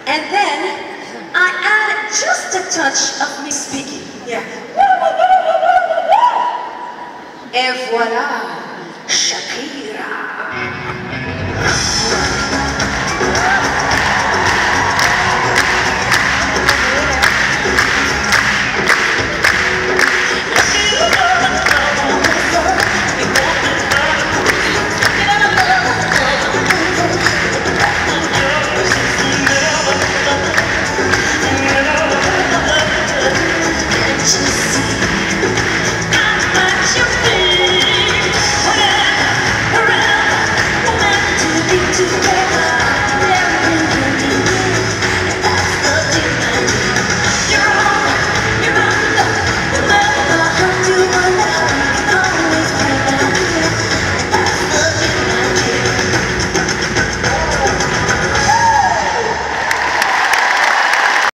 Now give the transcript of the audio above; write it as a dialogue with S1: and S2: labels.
S1: And then I add just a touch of me speaking. Yeah. Et voilà, Shakira.